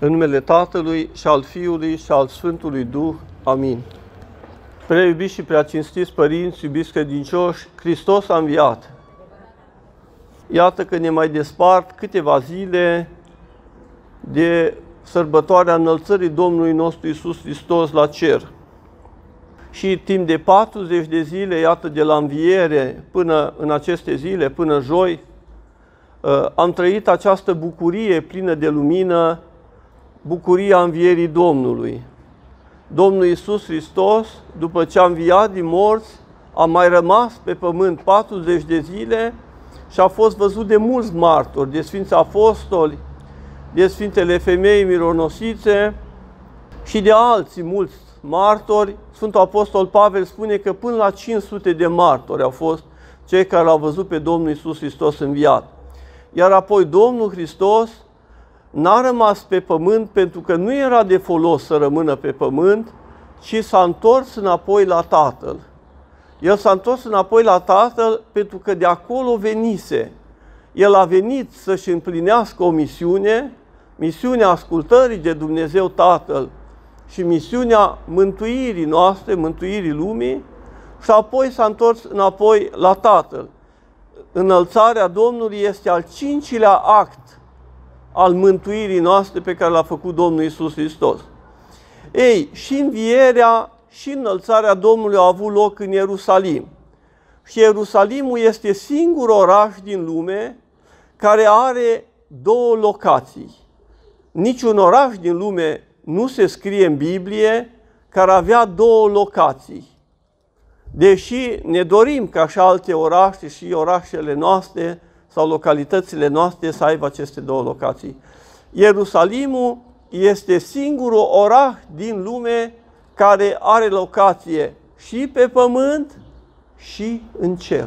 În numele Tatălui și al Fiului și al Sfântului Duh. Amin. Prea iubiți și prea cinstiți părinți, iubiți credincioși, Hristos a înviat. Iată că ne mai despart câteva zile de sărbătoarea înălțării Domnului nostru Iisus Hristos la cer. Și timp de 40 de zile, iată, de la înviere până în aceste zile, până joi, am trăit această bucurie plină de lumină, bucuria învierii Domnului. Domnul Iisus Hristos, după ce a înviat din morți, a mai rămas pe pământ 40 de zile și a fost văzut de mulți martori, de Sfinți Apostoli, de Sfintele Femei Mironosițe și de alții mulți martori. Sfântul Apostol Pavel spune că până la 500 de martori au fost cei care l-au văzut pe Domnul Iisus Hristos înviat. Iar apoi Domnul Hristos n-a rămas pe pământ pentru că nu era de folos să rămână pe pământ, ci s-a întors înapoi la Tatăl. El s-a întors înapoi la Tatăl pentru că de acolo venise. El a venit să-și împlinească o misiune, misiunea ascultării de Dumnezeu Tatăl și misiunea mântuirii noastre, mântuirii lumii, și apoi s-a întors înapoi la Tatăl. Înălțarea Domnului este al 5-lea act al mântuirii noastre pe care l-a făcut Domnul Iisus Hristos. Ei, și învierea și înălțarea Domnului au avut loc în Ierusalim. Și Ierusalimul este singurul oraș din lume care are două locații. Niciun oraș din lume nu se scrie în Biblie care avea două locații. Deși ne dorim ca și alte orașe și orașele noastre sau localitățile noastre să aibă aceste două locații. Ierusalimul este singurul oraș din lume care are locație și pe pământ și în cer.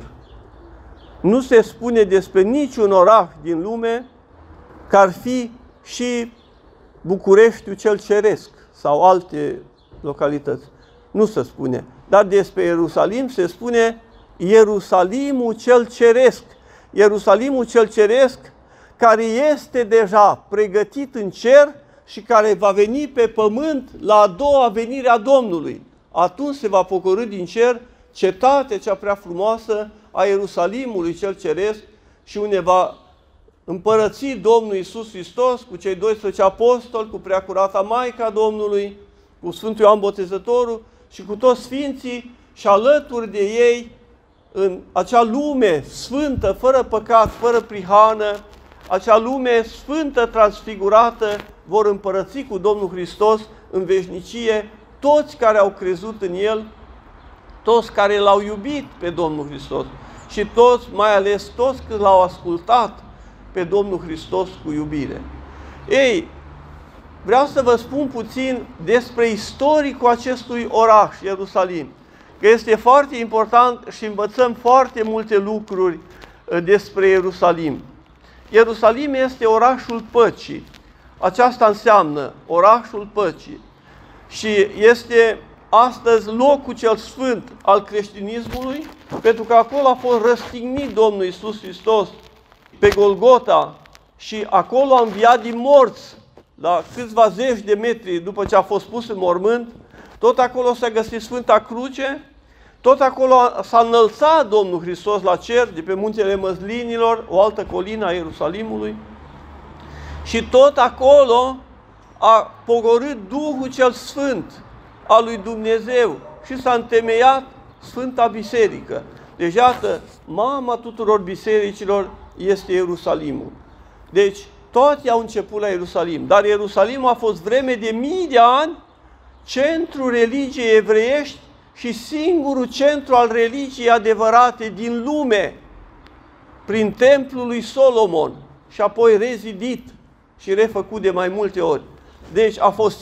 Nu se spune despre niciun oraș din lume că ar fi și Bucureștiul cel ceresc sau alte localități. Nu se spune. Dar despre Ierusalim se spune Ierusalimul cel ceresc. Ierusalimul cel ceresc, care este deja pregătit în cer și care va veni pe pământ la a doua venire a Domnului. Atunci se va pogorî din cer cetatea cea prea frumoasă a Ierusalimului cel ceresc și unde va împărăți Domnul Iisus Hristos cu cei 12 apostoli, cu Preacurata Maica Domnului, cu Sfântul Ioan Botezătorul și cu toți sfinții și alături de ei în acea lume sfântă, fără păcat, fără prihană, acea lume sfântă, transfigurată, vor împărăți cu Domnul Hristos în veșnicie toți care au crezut în El, toți care L-au iubit pe Domnul Hristos și toți, mai ales toți cât L-au ascultat pe Domnul Hristos cu iubire. Ei, vreau să vă spun puțin despre istoricul acestui oraș, Ierusalim, că este foarte important și învățăm foarte multe lucruri despre Ierusalim. Ierusalim este orașul păcii. Aceasta înseamnă orașul păcii. Și este astăzi locul cel sfânt al creștinismului, pentru că acolo a fost răstignit Domnul Iisus Hristos pe Golgota și acolo a înviat din morți, la câțiva zeci de metri după ce a fost pus în mormânt. Tot acolo s-a găsit Sfânta Cruce, tot acolo s-a înălțat Domnul Hristos la cer, de pe Muntele Măslinilor, o altă colină a Ierusalimului, și tot acolo a pogorât Duhul cel Sfânt al lui Dumnezeu și s-a întemeiat Sfânta Biserică. Deci, iată, mama tuturor bisericilor este Ierusalimul. Deci, toate au început la Ierusalim, dar Ierusalimul a fost vreme de mii de ani centrul religiei evreiești și singurul centru al religiei adevărate din lume, prin templul lui Solomon și apoi rezidit și refăcut de mai multe ori. Deci a fost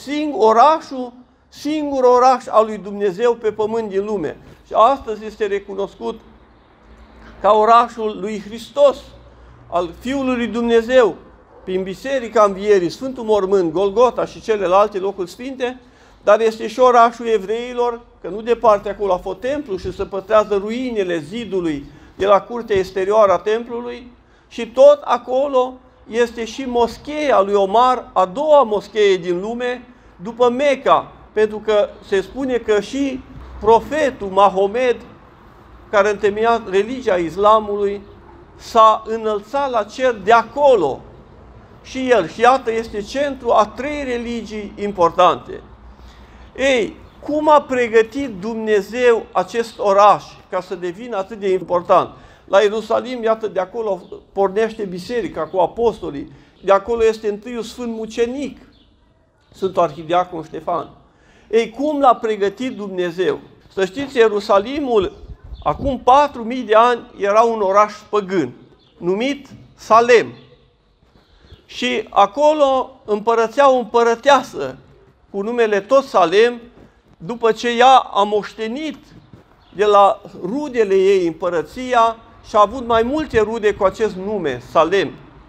singurul oraș al lui Dumnezeu pe pământ din lume. Și astăzi este recunoscut ca orașul lui Hristos, al Fiului lui Dumnezeu, prin Biserica Învierii, Sfântul Mormânt, Golgota și celelalte locuri sfinte, dar este și orașul evreilor, că nu departe acolo a fost templu și se păstrează ruinele zidului de la curtea exterioară a templului și tot acolo este și moscheea lui Omar, a doua moschee din lume, după Mecca, pentru că se spune că și profetul Mahomed, care a întemeiat religia islamului, s-a înălțat la cer de acolo. Și el, și iată, este centru a 3 religii importante. Ei, cum a pregătit Dumnezeu acest oraș ca să devină atât de important? La Ierusalim, iată, de acolo pornește biserica cu apostolii, de acolo este întâiul sfânt mucenic, Sfântul Arhidiacon Ștefan. Ei, cum l-a pregătit Dumnezeu? Să știți, Ierusalimul, acum 4000 de ani, era un oraș păgân, numit Salem. Și acolo împărățea o împărăteasă cu numele tot Salem, după ce ea a moștenit de la rudele ei împărăția și a avut mai multe rude cu acest nume, Salem.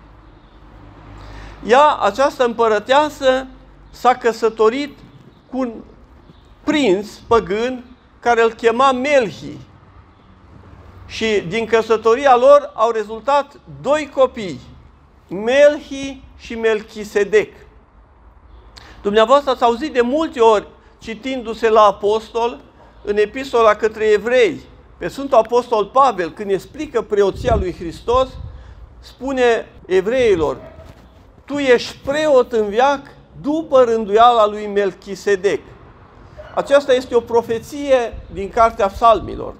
Ea, această împărăteasă, s-a căsătorit cu un prinț păgân care îl chema Melhi. Și din căsătoria lor au rezultat 2 copii, Melhi și Melchisedec. Dumneavoastră ați auzit de multe ori, citindu-se la apostol, în epistola către evrei, pe Sfântul Apostol Pavel, când explică preoția lui Hristos, spune evreilor: tu ești preot în veac după rânduiala lui Melchisedec. Aceasta este o profeție din Cartea Psalmilor.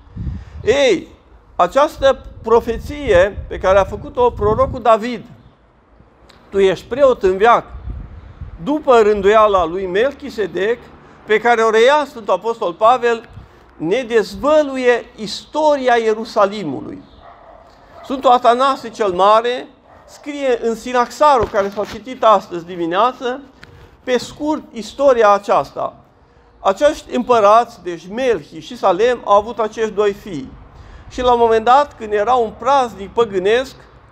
Ei, această profeție pe care a făcut-o prorocul David, tu ești preot în veac după rânduiala lui Melchisedec, pe care o reia Sfântul Apostol Pavel, ne dezvăluie istoria Ierusalimului. Sfântul Atanase cel Mare scrie în Sinaxarul, care s-a citit astăzi dimineață, pe scurt istoria aceasta. Acești împărați, deci Melhi și Salem, au avut acești 2 fii. Și la un moment dat, când era un praznic păgânesc,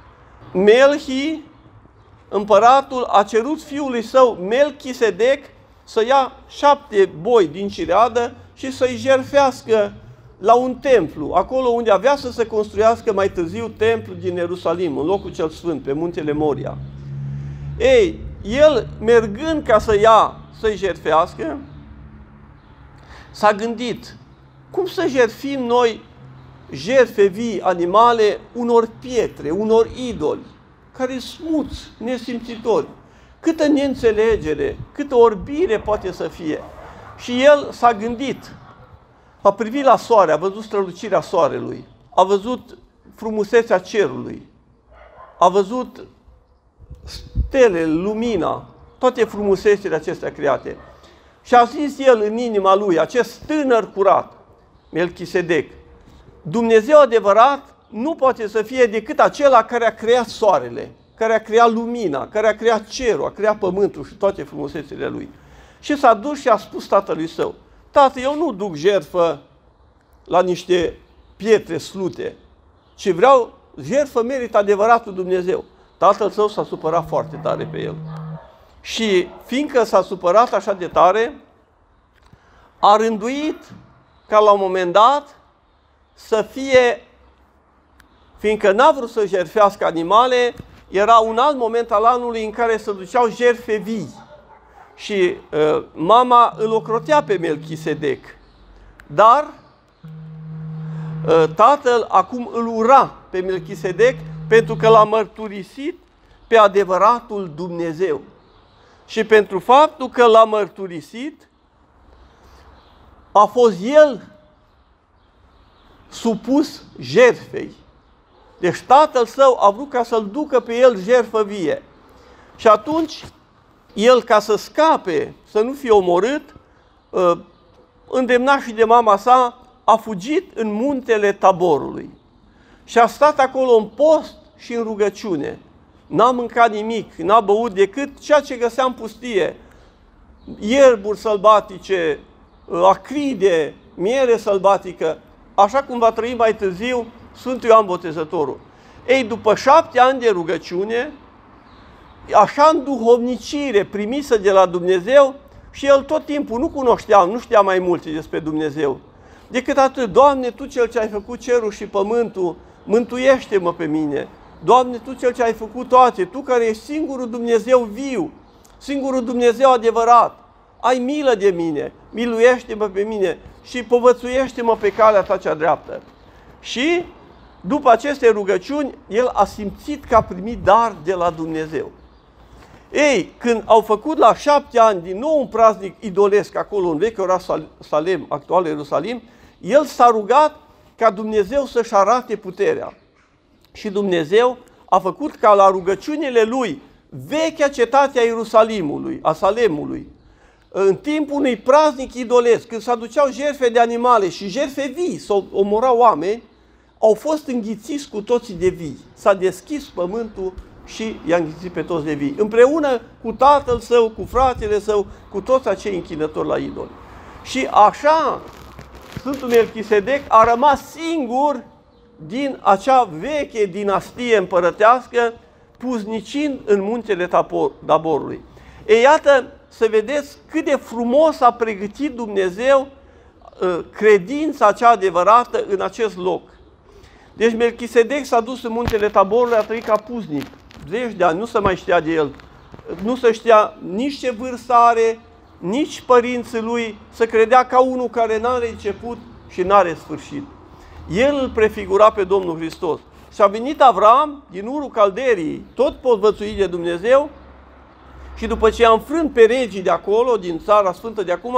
Melhi, împăratul, a cerut fiului său Melchisedec să ia 7 boi din cireadă și să-i jertfească la un templu, acolo unde avea să se construiască mai târziu templul din Ierusalim, în locul cel sfânt, pe muntele Moria. Ei, el, mergând ca să-i jertfească, s-a gândit, cum să jertfim noi jertfe vii, animale, unor pietre, unor idoli, care smuți, nesimțitori. Câtă neînțelegere, câtă orbire poate să fie. Și el s-a gândit, a privit la soare, a văzut strălucirea soarelui, a văzut frumusețea cerului, a văzut stele, lumina, toate frumusețile acestea create. Și a zis el în inima lui, acest tânăr curat, Melchisedec, Dumnezeu adevărat nu poate să fie decât acela care a creat soarele, care a creat lumina, care a creat cerul, a creat pământul și toate frumusețile lui. Și s-a dus și a spus tatălui său, tată, eu nu duc jertfă la niște pietre slute, ci vreau, jertfă merită adevăratul Dumnezeu. Tatăl său s-a supărat foarte tare pe el. Și fiindcă s-a supărat așa de tare, a rânduit ca la un moment dat să fie, fiindcă n-a vrut să jertfească animale, era un alt moment al anului în care se duceau jertfe vii. Și mama îl ocrotea pe Melchisedec. Dar tatăl acum îl ura pe Melchisedec pentru că l-a mărturisit pe adevăratul Dumnezeu. Și pentru faptul că l-a mărturisit, a fost el supus jertfei. Deci tatăl său a vrut ca să-l ducă pe el jertfă vie. Și atunci, el, ca să scape, să nu fie omorât, îndemnat și de mama sa, a fugit în muntele Taborului. Și a stat acolo în post și în rugăciune. N-a mâncat nimic, n-a băut decât ceea ce găsea în pustie. Ierburi sălbatice, acride, miere sălbatică, așa cum va trăi mai târziu Sfântul Ioan Botezătorul. Ei, după 7 ani de rugăciune, așa în duhovnicire primisă de la Dumnezeu, și el tot timpul nu știa mai multe despre Dumnezeu, decât atât: Doamne, Tu cel ce ai făcut cerul și pământul, mântuiește-mă pe mine, Doamne, Tu Cel ce ai făcut toate, Tu care ești singurul Dumnezeu viu, singurul Dumnezeu adevărat, ai milă de mine, miluiește-mă pe mine și povățuiește-mă pe calea Ta cea dreaptă. Și după aceste rugăciuni, el a simțit că a primit dar de la Dumnezeu. Ei, când au făcut la 7 ani din nou un praznic idolesc acolo în vechiul oraș Salem, actual Ierusalim, el s-a rugat ca Dumnezeu să-și arate puterea. Și Dumnezeu a făcut ca la rugăciunile lui vechea cetate a Ierusalimului, a Salemului, în timpul unui praznic idolesc, când se aduceau jertfe de animale și jertfe vii, să omorau oameni, au fost înghițiți cu toții de vii. S-a deschis pământul și i-a înghițit pe toți de vii. Împreună cu tatăl său, cu fratele său, cu toți acei închinători la idoli. Și așa, Sfântul Melchisedec a rămas singur din acea veche dinastie împărătească, puznicind în muntele Taborului. Ei, iată, să vedeți cât de frumos a pregătit Dumnezeu credința cea adevărată în acest loc. Deci Melchisedec s-a dus în muntele Taborului, a trăit ca puznic, 10 de ani, nu se mai știa de el. Nu se știa nici ce vârstă are, nici părinții lui, se credea ca unul care n-are început și n-are sfârșit. El îl prefigura pe Domnul Hristos. Și a venit Avram din Urul Calderii, tot povățuit de Dumnezeu, și după ce a înfrânt pe regii de acolo, din țara sfântă de acum,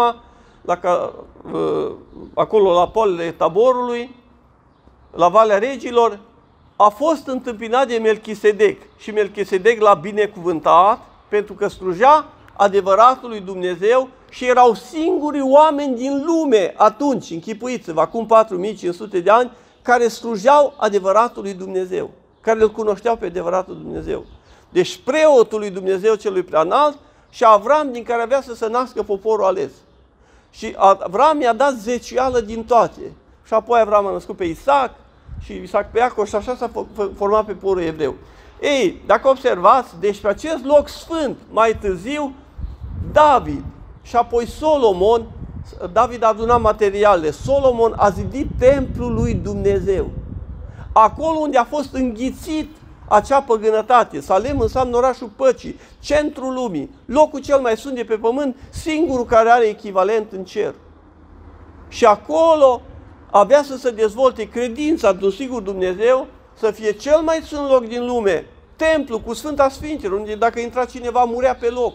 acolo la polele Taborului, la Valea Regilor, a fost întâmpinat de Melchisedec. Și Melchisedec l-a binecuvântat pentru că slujea adevăratului Dumnezeu și erau singurii oameni din lume atunci, închipuiți-vă, acum 4500 de ani, care slujeau adevăratului Dumnezeu, care îl cunoșteau pe adevăratul Dumnezeu. Deci preotul lui Dumnezeu celui preanalt și Avram, din care avea să se nască poporul ales. Și Avram i-a dat zecială din toate. Și apoi Avram a născut pe Isaac și Isaac pe Iacov și așa s-a format pe poporul evreu. Ei, dacă observați, deci pe acest loc sfânt, mai târziu, David și apoi Solomon, David a adunat materiale, Solomon a zidit templul lui Dumnezeu. Acolo unde a fost înghițit acea păgânătate. Salem înseamnă orașul păcii, centrul lumii, locul cel mai sfânt de pe pământ, singurul care are echivalent în cer. Și acolo avea să se dezvolte credința într-un singur Dumnezeu, să fie cel mai sfânt loc din lume, templu cu Sfânta Sfinților, unde dacă intra cineva murea pe loc.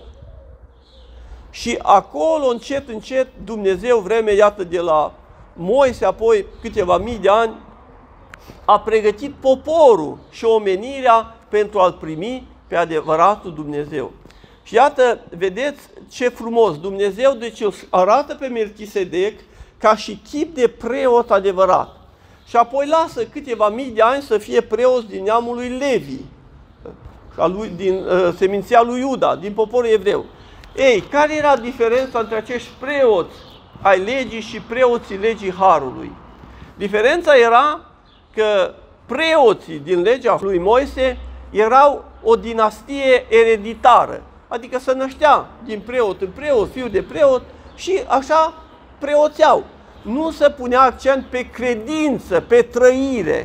Și acolo, încet, încet, Dumnezeu, vreme, iată, de la Moise, apoi câteva mii de ani, a pregătit poporul și omenirea pentru a-L primi pe adevăratul Dumnezeu. Și iată, vedeți ce frumos, Dumnezeu deci îl arată pe Melchisedec ca și chip de preot adevărat. Și apoi lasă câteva mii de ani să fie preoți din neamul lui Levi, din seminția lui Iuda, din poporul evreu. Ei, care era diferența între acești preoți ai legii și preoții legii Harului? Diferența era că preoții din legea lui Moise erau o dinastie ereditară, adică se năștea din preot în preot, fiu de preot și așa preoțeau. Nu se punea accent pe credință, pe trăire.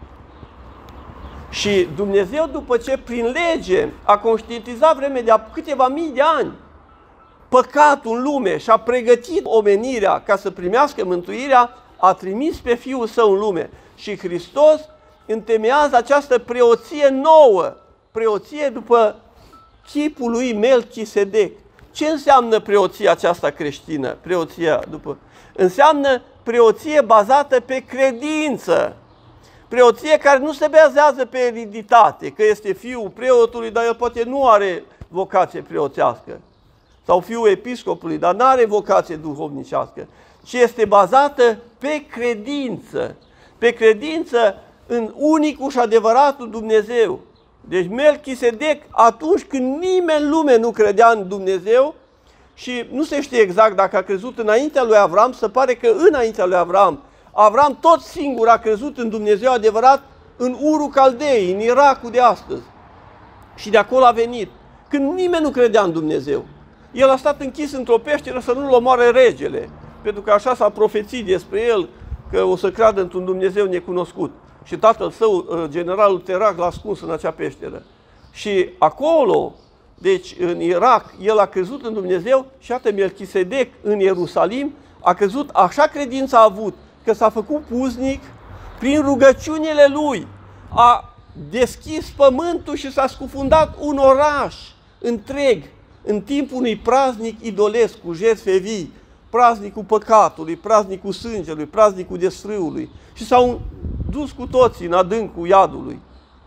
Și Dumnezeu, după ce prin lege a conștientizat vreme de câteva mii de ani păcatul în lume și a pregătit omenirea ca să primească mântuirea, a trimis pe Fiul Său în lume. Și Hristos întemeiază această preoție nouă, preoție după chipul lui Melchisedec. Ce înseamnă preoția aceasta creștină? Înseamnă preoție bazată pe credință. Preoție care nu se bazează pe ereditate, că este fiul preotului, dar el poate nu are vocație preoțească. Sau fiul episcopului, dar nu are vocație duhovnicească. Ci este bazată pe credință. Pe credință în unicul și adevăratul Dumnezeu. Deci Melchisedec, atunci când nimeni în lume nu credea în Dumnezeu, și nu se știe exact dacă a crezut înaintea lui Avram, se pare că înaintea lui Avram tot singur a crezut în Dumnezeu adevărat în Urul Caldei, în Irakul de astăzi. Și de acolo a venit, când nimeni nu credea în Dumnezeu. El a stat închis într-o peșteră să nu-l omoare regele, pentru că așa s-a profețit despre el, că o să creadă într-un Dumnezeu necunoscut. și tatăl său, generalul Terag, l-a ascuns în acea peșteră. Și acolo, deci în Irak, el a crezut în Dumnezeu și iată Melchisedec în Ierusalim a crezut, așa credința a avut, că s-a făcut puznic, prin rugăciunile lui a deschis pământul și s-a scufundat un oraș întreg în timpul unui praznic idolesc cu jertfe vii, praznicul păcatului, praznicul sângelui, praznicul desfrâului și s-au dus cu toții în adâncul iadului.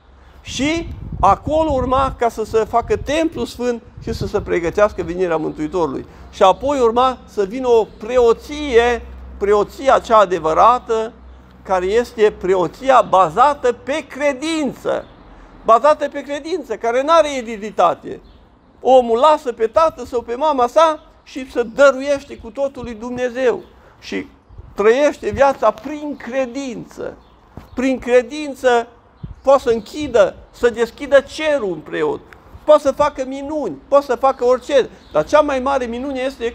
Și acolo urma ca să se facă templu sfânt și să se pregătească venirea Mântuitorului. Și apoi urma să vină o preoție, preoția cea adevărată, care este preoția bazată pe credință. Bazată pe credință, care nu are ereditate. Omul lasă pe tatăl sau pe mama sa și se dăruiește cu totul lui Dumnezeu. Și trăiește viața prin credință. Prin credință poate să închidă, să deschidă cerul un preot. Poate să facă minuni, poate să facă orice. Dar cea mai mare minune este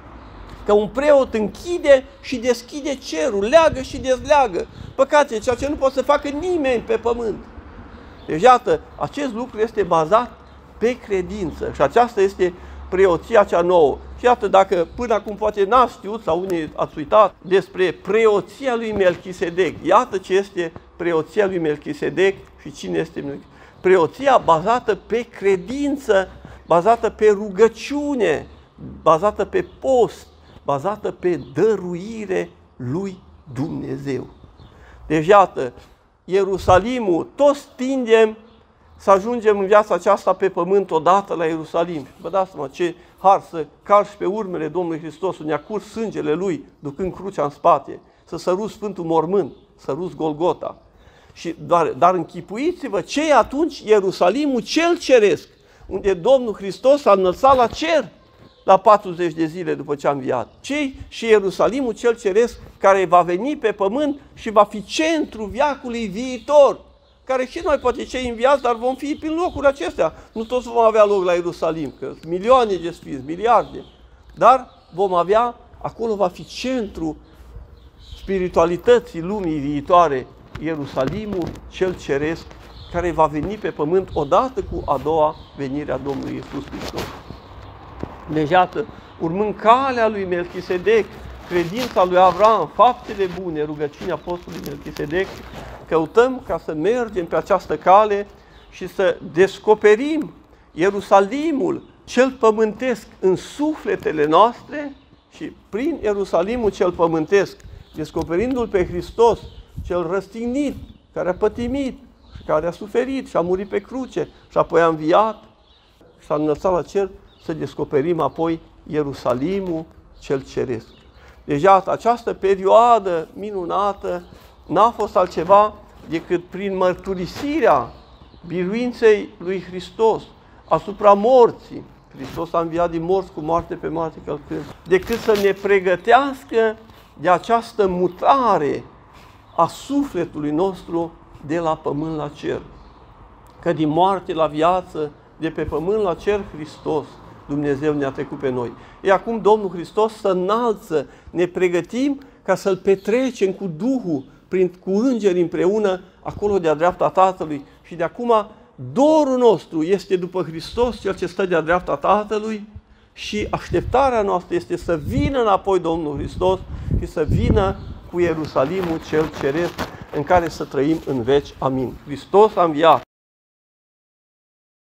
că un preot închide și deschide cerul, leagă și dezleagă păcate, ceea ce nu poate să facă nimeni pe pământ. Deci, iată, acest lucru este bazat pe credință și aceasta este preoția cea nouă. Și iată, dacă până acum poate n-ați știut sau unii ați uitat despre preoția lui Melchisedec, iată ce este preoția lui Melchisedec și cine este Melchisedec. Preoția bazată pe credință, bazată pe rugăciune, bazată pe post, bazată pe dăruire lui Dumnezeu. Deci, iată, Ierusalimul, toți tindem să ajungem în viața aceasta pe pământ odată la Ierusalim. Vă dați seama ce har să calci pe urmele Domnului Hristos, unde a curs sângele Lui, ducând crucea în spate, să săruți Sfântul Mormânt, săruți Golgota. Și dar închipuiți-vă ce e atunci Ierusalimul cel ceresc, unde Domnul Hristos s-a înălțat la cer la 40 de zile după ce a înviat. Ce și Ierusalimul cel ceresc care va veni pe pământ și va fi centrul veacului viitor, care și noi poate cei înviați, dar vom fi prin locuri acestea. Nu toți vom avea loc la Ierusalim, că sunt milioane de sfinți, miliarde, dar vom avea, acolo va fi centrul spiritualității lumii viitoare, Ierusalimul cel ceresc, care va veni pe pământ odată cu a doua venire a Domnului Iisus Hristos. Deci, iată, urmând calea lui Melchisedec, credința lui Avram, faptele bune, rugăciunea apostolului Melchisedec, căutăm ca să mergem pe această cale și să descoperim Ierusalimul cel pământesc în sufletele noastre și prin Ierusalimul cel pământesc, descoperindu-L pe Hristos, cel răstignit, care a pătimit, care a suferit și a murit pe cruce și apoi a înviat și s-a înălțat la cer, să descoperim apoi Ierusalimul cel ceresc. Deci, iată, această perioadă minunată n-a fost altceva decât prin mărturisirea biruinței lui Hristos asupra morții. Hristos a înviat din morți cu moarte pe moarte călcând. Decât să ne pregătească de această mutare a sufletului nostru de la pământ la cer. Că din moarte la viață, de pe pământ la cer, Hristos, Dumnezeu ne-a trecut pe noi. E acum Domnul Hristos să înalță, ne pregătim ca să-L petrecem cu Duhul, cu îngeri împreună, acolo de-a dreapta Tatălui. Și de acum dorul nostru este după Hristos, Cel ce stă de-a dreapta Tatălui, și așteptarea noastră este să vină înapoi Domnul Hristos și să vină cu Ierusalimul cel ceresc în care să trăim în veci. Amin. Hristos a înviat.